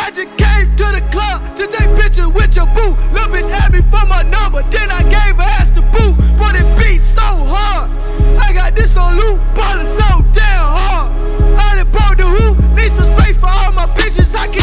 I just came to the club to take pictures with your boo. Lil' bitch asked me for my number, then I gave her ass the boo. But it beat so hard, I got this on loop, ballin' so damn hard. I done broke the hoop, need some space for all my bitches, I can